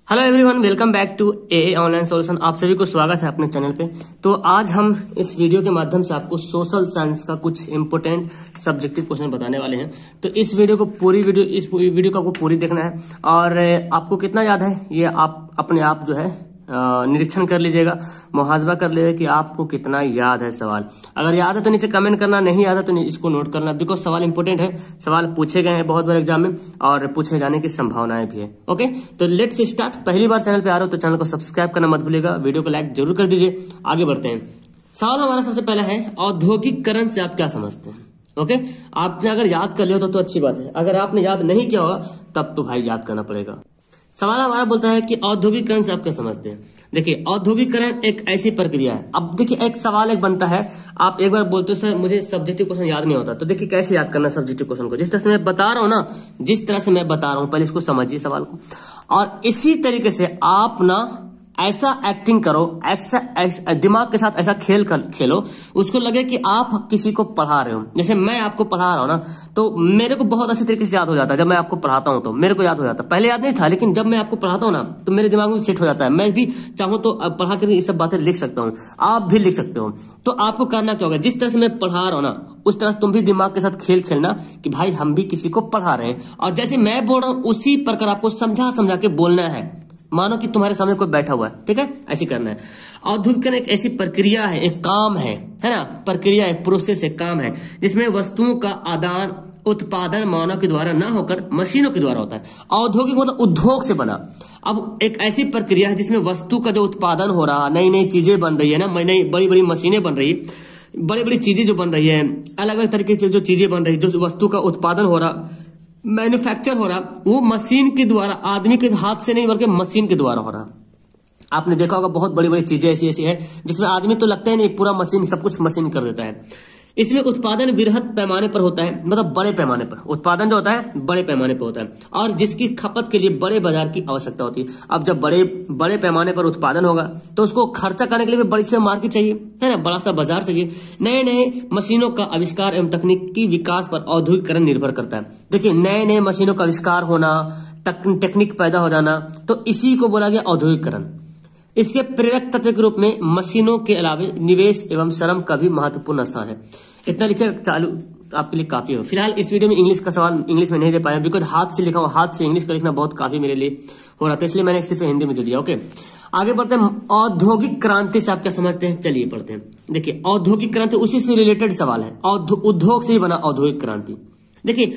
Hello everyone, welcome back to A A online solution. आप सभी को स्वागत है अपने चैनल पे। तो आज हम इस वीडियो के माध्यम से आपको सोशल साइंस का कुछ इंपोर्टेंट सब्जेक्टिव क्वेश्चन बताने वाले हैं। तो इस वीडियो को इस वीडियो को आपको पूरी देखना है और आपको कितना याद है ये आप अपने आप जो है निरीक्षण कर लीजिएगा, मुहासबा कर लीजिएगा कि आपको कितना याद है सवाल। अगर याद है तो नीचे कमेंट करना, नहीं याद है तो इसको नोट करना, बिकॉज सवाल इंपोर्टेंट है। सवाल पूछे गए हैं बहुत बार एग्जाम में और पूछे जाने की संभावनाएं भी है। ओके, तो लेट्स स्टार्ट। पहली बार चैनल पे आ रहे हो तो चैनल को सब्सक्राइब करना मत भूलिएगा, वीडियो को लाइक जरूर कर दीजिए। आगे बढ़ते हैं। सवाल हमारा सबसे पहला है, औद्योगिकरण से आप क्या समझते हैं? ओके, आपने अगर याद कर लिया तो अच्छी बात है, अगर आपने याद नहीं किया होगा तब तो भाई याद करना पड़ेगा। सवाल हमारा बोलता है कि औद्योगिकरण से आप क्या समझते हैं। देखिए, औद्योगिकरण एक ऐसी प्रक्रिया है। अब देखिए, एक सवाल एक बनता है, आप एक बार बोलते हो सर मुझे सब्जेक्टिव क्वेश्चन याद नहीं होता, तो देखिए कैसे याद करना सब्जेक्टिव क्वेश्चन को। जिस तरह से मैं बता रहा हूं ना, पहले इसको समझिए सवाल को, और इसी तरीके से आप ना ऐसा एक्टिंग करो, ऐसा दिमाग के साथ ऐसा खेलो, उसको लगे कि आप किसी को पढ़ा रहे हो। जैसे मैं आपको पढ़ा रहा हूं ना, तो मेरे को बहुत अच्छे तरीके से याद हो जाता है। जब मैं आपको पढ़ाता हूं तो मेरे को याद हो जाता है, पहले याद नहीं था, लेकिन जब मैं आपको पढ़ाता हूं ना तो मेरे दिमाग में सेट हो जाता है। मैं भी चाहूं तो पढ़ा कर ये सब बातें लिख सकता हूं, आप भी लिख सकते हो। तो आपको करना क्या होगा, जिस तरह से मैं पढ़ा रहा हूं ना उस तरह तुम भी दिमाग के साथ खेल खेलना कि भाई हम भी किसी को पढ़ा रहे हैं, और जैसे मैं बोल रहा हूं उसी प्रकार आपको समझा के बोलना है। मानो कि तुम्हारे सामने कोई बैठा हुआ है, ठीक है, ऐसे करना है। औद्योगिकरण एक ऐसी प्रक्रिया है, एक काम है ना, प्रक्रिया एक प्रोसेस है, काम है, जिसमें वस्तुओं का आदान उत्पादन मानव के द्वारा ना होकर मशीनों के द्वारा होता है। औद्योगिक मतलब उद्योग से बना। अब एक ऐसी प्रक्रिया है जिसमें वस्तु का जो उत्पादन हो रहा, नई नई चीजें बन रही है ना, नई बड़ी बड़ी मशीनें बन रही है, बड़ी बड़ी चीजें जो बन रही है, अलग अलग तरीके से जो चीजें बन रही है, जो वस्तु का उत्पादन हो रहा, मैन्युफैक्चर हो रहा, वो मशीन के द्वारा, आदमी के हाथ से नहीं बल्कि मशीन के द्वारा हो रहा। आपने देखा होगा बहुत बड़ी बड़ी चीजें ऐसी है जिसमें आदमी तो लगता है नहीं, पूरा मशीन, सब कुछ मशीन कर देता है। इसमें उत्पादन वृहत पैमाने पर होता है, मतलब बड़े पैमाने पर उत्पादन जो होता है बड़े पैमाने पर होता है, और जिसकी खपत के लिए बड़े बाजार की आवश्यकता होती है। अब जब बड़े पैमाने पर उत्पादन होगा तो उसको खर्चा करने के लिए भी बड़ी सी मार्केट चाहिए, है ना, बड़ा सा बाजार चाहिए। नए नए मशीनों का आविष्कार एवं तकनीकी विकास पर औद्योगिकरण निर्भर करता है। देखिए, नए नए मशीनों का आविष्कार होना, टेक्निक पैदा हो जाना, तो इसी को बोला गया औद्योगिकरण। इसके प्रेरक तत्व के रूप में मशीनों के अलावे निवेश एवं श्रम का भी महत्वपूर्ण स्थान है। इतना लिखे चालू आपके लिए काफी हो। फिलहाल इस वीडियो में इंग्लिश का सवाल इंग्लिश में नहीं दे पाया, बिकॉज हाथ से लिखा हुआ, हाथ से इंग्लिश का लिखना बहुत काफी मेरे लिए हो रहा था, इसलिए मैंने सिर्फ हिंदी में दे दिया। ओके, आगे बढ़ते हैं। औद्योगिक क्रांति से आप क्या समझते हैं, चलिए पढ़ते हैं। देखिए, औद्योगिक क्रांति उसी से रिलेटेड सवाल है, उद्योग से ही बना औद्योगिक क्रांति। देखिए,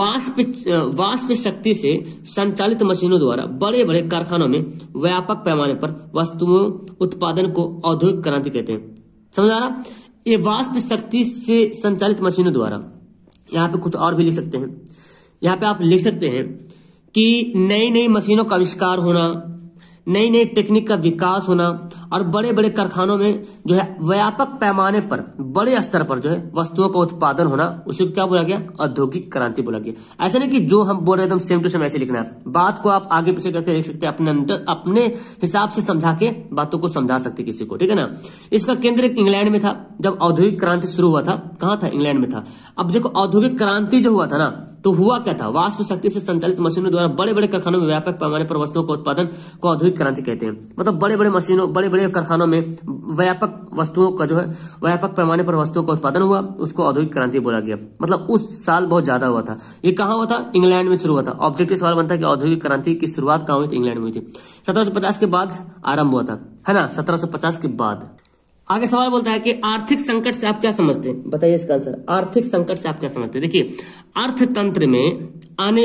वाष्प शक्ति से संचालित मशीनों द्वारा बड़े बड़े कारखानों में व्यापक पैमाने पर वस्तुओं उत्पादन को औद्योगिक क्रांति कहते हैं। समझ आ रहा? ये वाष्प शक्ति से संचालित मशीनों द्वारा, यहाँ पे कुछ और भी लिख सकते हैं। यहाँ पे आप लिख सकते हैं कि नई नई मशीनों का आविष्कार होना, नई नई टेक्निक का विकास होना, और बड़े बड़े कारखानों में जो है व्यापक पैमाने पर, बड़े स्तर पर जो है वस्तुओं का उत्पादन होना, उसे क्या बोला गया, औद्योगिक क्रांति बोला गया। ऐसा नहीं कि जो हम बोल रहे हैं एकदम सेम टू सेम ऐसे लिखना है, बात को आप आगे पीछे करके लिख सकते हैं, अपने हिसाब से समझा के बातों को समझा सकते किसी को, ठीक है ना। इसका केंद्र इंग्लैंड में था जब औद्योगिक क्रांति शुरू हुआ था। कहाँ था? इंग्लैंड में था। अब देखो, औद्योगिक क्रांति जो हुआ था ना, तो हुआ क्या था, वाष्प शक्ति से संचालित मशीनों द्वारा बड़े बड़े कारखानों में व्यापक पैमाने पर वस्तुओं का उत्पादन को औद्योगिक क्रांति कहते हैं। मतलब बड़े बड़े मशीनों, बड़े बड़े कारखानों में व्यापक वस्तुओं का जो है व्यापक पैमाने पर वस्तुओं का उत्पादन हुआ, उसको औद्योगिक क्रांति बोला गया। मतलब उस साल बहुत ज्यादा हुआ था। ये कहाँ हुआ था? इंग्लैंड में शुरू हुआ था। ऑब्जेक्टिव सवाल बनता है कि औद्योगिक क्रांति की शुरुआत कहाँ हुई थी? इंग्लैंड में हुई थी। 1750 के बाद आरंभ हुआ था, है ना, 1750 के बाद। आगे सवाल बोलता है कि आर्थिक संकट से आप क्या समझते हैं, बताइए इसका आंसर। आर्थिक संकट से आप क्या समझते हैं? देखिए, अर्थतंत्र में आने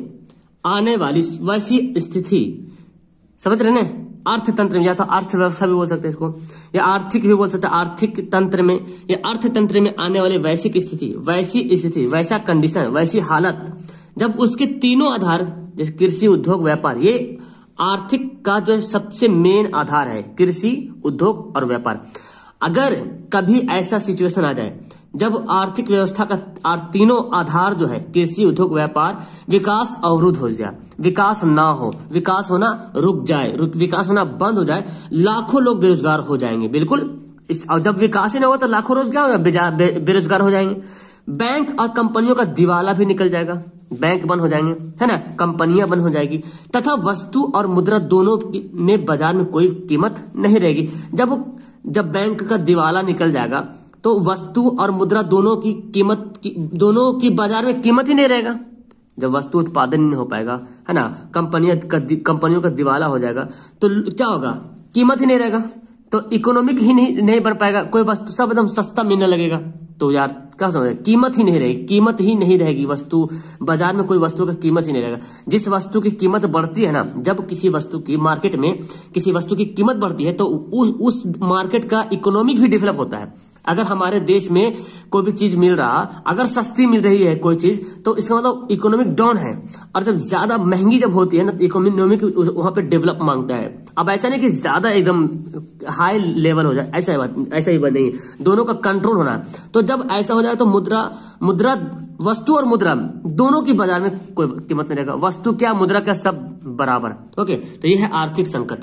वाली वैसी स्थिति, समझ रहे ना, अर्थतंत्र में, या तो अर्थव्यवस्था भी बोल सकते हैं इसको, या आर्थिक भी बोल सकते हैं, आर्थिक तंत्र में या अर्थतंत्र में आने वाली वैसी स्थिति, वैसा कंडीशन, वैसी हालत, जब उसके तीनों आधार, जैसे कृषि, उद्योग, व्यापार, ये आर्थिक का जो सबसे मेन आधार है, कृषि, उद्योग और व्यापार। अगर कभी ऐसा सिचुएशन आ जाए जब आर्थिक व्यवस्था का तीनों आधार जो है, कृषि, उद्योग, व्यापार, विकास अवरुद्ध हो जाए, विकास ना हो, विकास होना रुक जाए, विकास होना बंद हो जाए, लाखों लोग बेरोजगार हो जाएंगे। बिल्कुल, और जब विकास ही ना हो तो लाखों बेरोजगार हो जाएंगे। बैंक और कंपनियों का दिवाला भी निकल जाएगा, बैंक बंद हो जाएंगे, है ना, कंपनियां बंद हो जाएगी, तथा वस्तु और मुद्रा दोनों में बाजार में कोई कीमत नहीं रहेगी। जब बैंक का दिवाला निकल जाएगा तो वस्तु और मुद्रा दोनों की बाजार में कीमत ही नहीं रहेगा। जब वस्तु उत्पादन नहीं हो पाएगा, है ना, कंपनियों का दिवाला हो जाएगा तो क्या होगा, कीमत ही नहीं रहेगा, तो इकोनॉमिक ही नहीं बन पाएगा, कोई वस्तु सब एकदम सस्ता मिलने लगेगा। तो यार क्या समझ, कीमत ही नहीं रहेगी वस्तु बाजार में, कोई वस्तु का कीमत ही नहीं रहेगा। जिस वस्तु की कीमत बढ़ती है ना, जब किसी वस्तु की मार्केट में किसी वस्तु की कीमत बढ़ती है तो उस मार्केट का इकोनॉमिक भी डेवलप होता है। अगर हमारे देश में कोई भी चीज मिल रहा, अगर सस्ती मिल रही है कोई चीज, तो इसका मतलब इकोनॉमिक डाउन है, और जब ज्यादा महंगी जब होती है ना, इकोनॉमिक वहां पे डेवलप मांगता है। अब ऐसा नहीं कि ज्यादा एकदम हाई लेवल हो जाए, ऐसा ही बात नहीं, दोनों का कंट्रोल होना है। तो जब ऐसा हो जाए तो मुद्रा वस्तु और मुद्रा दोनों की बाजार में कोई कीमत नहीं रहेगा, वस्तु क्या मुद्रा क्या सब बराबर। ओके, तो ये है आर्थिक संकट।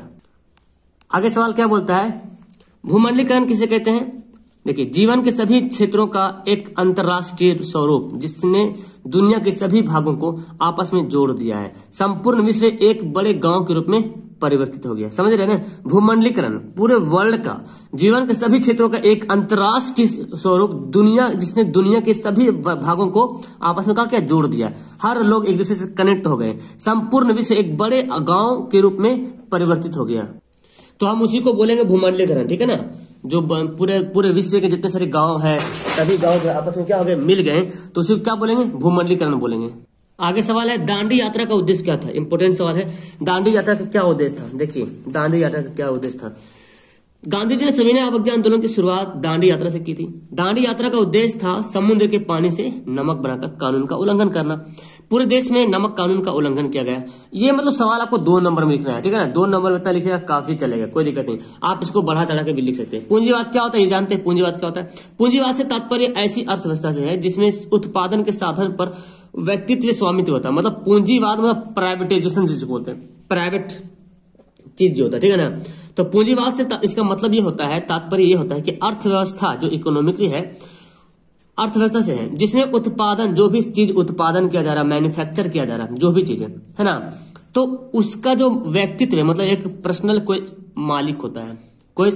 आगे सवाल क्या बोलता है, भूमंडलीकरण किसे कहते हैं? देखिए, जीवन के सभी क्षेत्रों का एक अंतरराष्ट्रीय स्वरूप जिसने दुनिया के सभी भागों को आपस में जोड़ दिया है। संपूर्ण विश्व एक बड़े गांव के रूप में परिवर्तित हो गया। समझ रहे हैं ना, भूमंडलीकरण पूरे वर्ल्ड का, जीवन के सभी क्षेत्रों का एक अंतरराष्ट्रीय स्वरूप जिसने दुनिया के सभी भागों को आपस में क्या जोड़ दिया। हर लोग एक दूसरे से कनेक्ट हो गए। संपूर्ण विश्व एक बड़े गांव के रूप में परिवर्तित हो गया। तो हम उसी को बोलेंगे भूमंडलीकरण, ठीक है ना। जो पूरे विश्व के जितने सारे गांव है, सभी गांव के आपस में क्या हो गए, मिल गए, तो उसी को क्या बोलेंगे, भूमंडलीकरण बोलेंगे। आगे सवाल है, दांडी यात्रा का उद्देश्य क्या था? इंपोर्टेंट सवाल है, दांडी यात्रा का क्या उद्देश्य था? देखिए, दांडी यात्रा का क्या उद्देश्य था। गांधी जी ने सविनय अवज्ञा आंदोलन की शुरुआत दांडी यात्रा से की थी। दांडी यात्रा का उद्देश्य था समुद्र के पानी से नमक बनाकर कानून का उल्लंघन करना। पूरे देश में नमक कानून का उल्लंघन किया गया। ये मतलब सवाल आपको 2 नंबर में लिखना है, ठीक है ना। 2 नंबर में इतना लिखेगा काफी चलेगा, कोई दिक्कत नहीं, आप इसको बढ़ा चढ़ा के भी लिख सकते हैं। पूंजीवाद क्या होता है, ये जानते हैं पूंजीवाद क्या होता है? पूंजीवाद से तात्पर्य ऐसी अर्थव्यवस्था से है जिसमें उत्पादन के साधन पर व्यक्तित्व स्वामित्व होता है। मतलब पूंजीवाद मतलब प्राइवेटाइजेशन जिसको बोलते हैं, प्राइवेट चीज जो होता है, ठीक है ना। तो पूंजीवाद से इसका मतलब ये होता है, तात्पर्य ये होता है कि अर्थव्यवस्था जो इकोनॉमिकली है, अर्थव्यवस्था से है जिसमें उत्पादन, जो भी चीज उत्पादन किया जा रहा है, मैन्युफैक्चर किया जा रहा है, जो भी चीज है ना, तो उसका जो व्यक्तित्व है, मतलब एक पर्सनल कोई मालिक होता है, कोई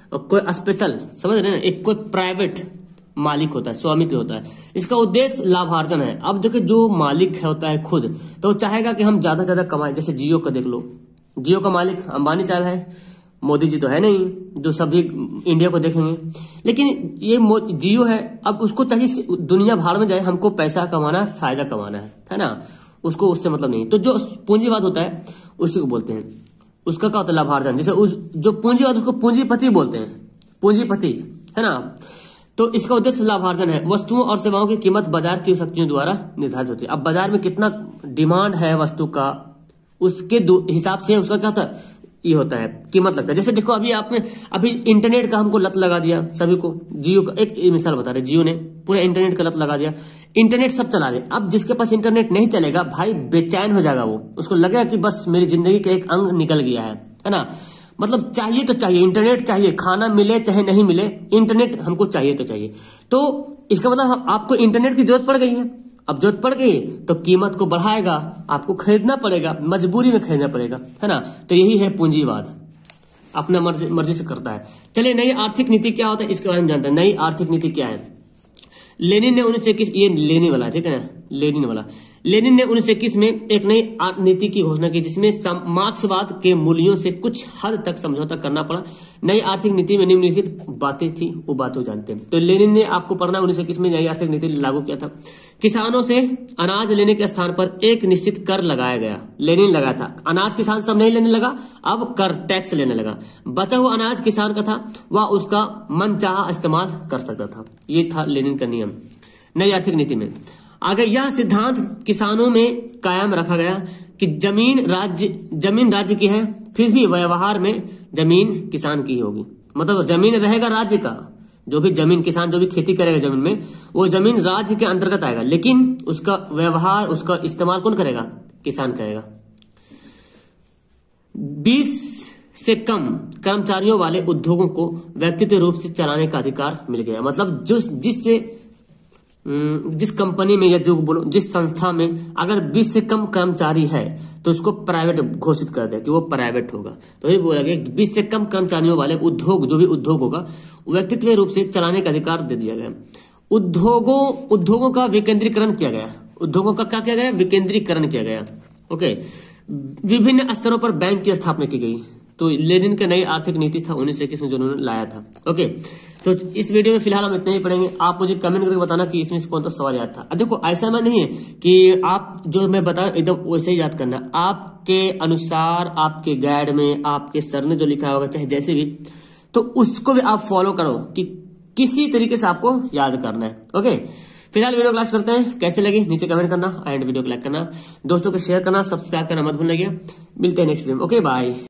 स्पेशल, समझ रहे हैं, एक कोई प्राइवेट मालिक होता है, स्वामित्व होता है। इसका उद्देश्य लाभार्जन है। अब देखिए, जो मालिक होता है खुद, तो चाहेगा कि हम ज्यादा से ज्यादा कमाएं। जैसे जियो का देख लो, जियो का मालिक अंबानी साहब है, मोदी जी तो है नहीं जो सभी इंडिया को देखेंगे, लेकिन ये जियो है। अब उसको चाहिए दुनिया भाड़ में जाए, हमको पैसा कमाना है, फायदा कमाना है ना, उसको उससे मतलब नहीं। तो जो पूंजीवाद होता है उसी को बोलते हैं, उसका क्या होता है, लाभार्जन। जैसे जो पूंजीवाद, उसको पूंजीपति बोलते हैं, पूंजीपति, है ना। तो इसका उद्देश्य लाभार्जन है। वस्तुओं और सेवाओं की कीमत बाजार की शक्तियों द्वारा निर्धारित होती है। अब बाजार में कितना डिमांड है वस्तु का, उसके हिसाब से उसका क्या होता है, ये होता है, कीमत लगता है। जैसे देखो, अभी इंटरनेट का हमको लत लगा दिया सभी को। जियो का एक मिसाल बता रहे, जियो ने पूरा इंटरनेट का लत लगा दिया, इंटरनेट सब चला रहे। अब जिसके पास इंटरनेट नहीं चलेगा भाई, बेचैन हो जाएगा वो, उसको लगेगा कि बस मेरी जिंदगी का एक अंग निकल गया है ना। मतलब चाहिए तो चाहिए, इंटरनेट चाहिए, खाना मिले चाहे नहीं मिले, इंटरनेट हमको चाहिए तो चाहिए। तो इसका मतलब आपको इंटरनेट की जरूरत पड़ गई है। अब जरूरत पड़ गई तो कीमत को बढ़ाएगा, आपको खरीदना पड़ेगा, मजबूरी में खरीदना पड़ेगा, है ना। तो यही है पूंजीवाद, अपना मर्जी से करता है। चलिए, नई आर्थिक नीति क्या होता है इसके बारे में जानते हैं। नई आर्थिक नीति क्या है? लेनिन ने 1921, ये लेनिन वाला, ठीक है ना, लेनिन ने 1921 में एक नई नीति की घोषणा की जिसमें मार्क्सवाद के मूल्यों से कुछ हद तक समझौता करना पड़ा। नई आर्थिक नीति में निम्नलिखित बातें थी, वो बातें जानते हैं। तो लेनिन ने आपको पढ़ना 1921 में नई आर्थिक नीति लागू किया था। किसानों से अनाज लेने के स्थान पर एक निश्चित कर लगाया गया। लेनिन लगाया था, अनाज किसान सब नहीं लेने लगा, अब कर टैक्स लेने लगा। बचा हुआ अनाज किसान का था, वह उसका मनचाहा इस्तेमाल कर सकता था। ये था लेनिन का नियम नई आर्थिक नीति में। आगे यह सिद्धांत किसानों में कायम रखा गया कि जमीन राज्य की है, फिर भी व्यवहार में जमीन किसान की होगी। मतलब जमीन रहेगा राज्य का, जो भी जमीन किसान जो भी खेती करेगा जमीन में, वो जमीन राज्य के अंतर्गत आएगा, लेकिन उसका व्यवहार, उसका इस्तेमाल कौन करेगा? किसान करेगा। 20 से कम कर्मचारियों वाले उद्योगों को व्यक्तिगत रूप से चलाने का अधिकार मिल गया। मतलब जिससे जिस कंपनी में या जो बोलो जिस संस्था में अगर 20 से कम कर्मचारी है तो उसको प्राइवेट घोषित कर दे कि वो प्राइवेट होगा। तो ये बोला गया 20 से कम कर्मचारियों वाले उद्योग, जो भी उद्योग होगा, व्यक्तित्व रूप से चलाने का अधिकार दे दिया गया। उद्योगों का विकेंद्रीकरण किया गया। उद्योगों का क्या किया गया? विकेंद्रीकरण किया गया। ओके। विभिन्न स्तरों पर बैंक की स्थापना की गई। तो लेनिन का नई आर्थिक नीति था 1921 में जो उन्होंने लाया था। ओके। तो इस वीडियो में फिलहाल हम इतना ही पढ़ेंगे। आप मुझे कमेंट करके बताना कि इसमें से कौन सा सवाल याद था। देखो ऐसा मैं नहीं है कि आप जो मैं बताऊं एकदम वैसे ही याद करना, आपके अनुसार, आपके गाइड में आपके सर ने जो लिखा होगा, चाहे जैसे भी, तो उसको भी आप फॉलो करो कि किसी तरीके से आपको याद करना है। ओके। फिलहाल वीडियो क्लास करते हैं, कैसे लगी नीचे कमेंट करना एंड वीडियो को लाइक करना, दोस्तों को शेयर करना, सब्सक्राइब करना मत भूलिएगा। मिलते हैं नेक्स्ट वीडियो में। Okay bye.